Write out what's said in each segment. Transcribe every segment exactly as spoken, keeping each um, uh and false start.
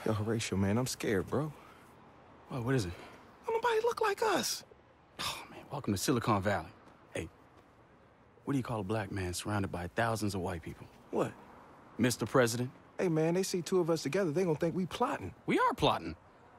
Yo, Horatio, man, I'm scared, bro. Oh, what is it? Nobody look like us. Oh, man, welcome to Silicon Valley. Hey, what do you call a black man surrounded by thousands of white people? What? Mister President? Hey, man, they see two of us together, they gonna think we plotting. We are plotting.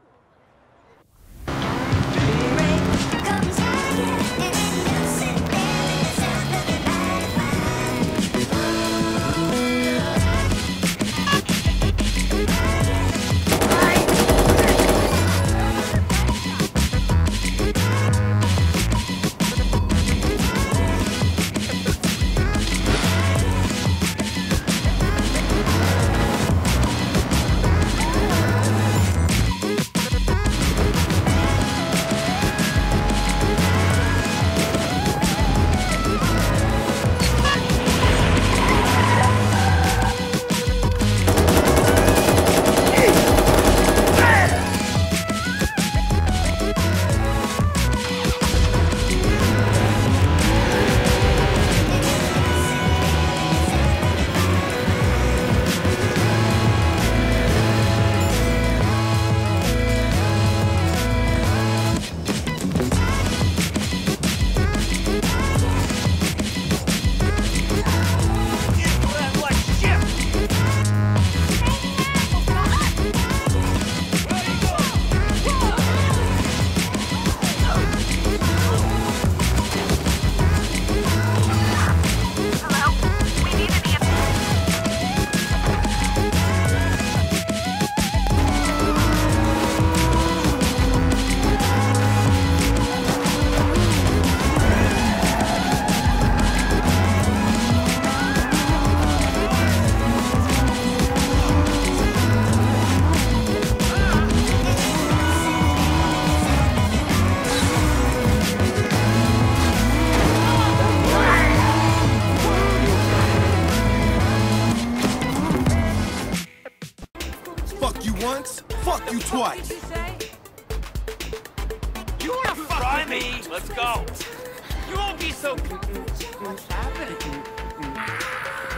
Fuck you once, fuck you twice. You wanna try me? Let's go. You won't be so. What's happening?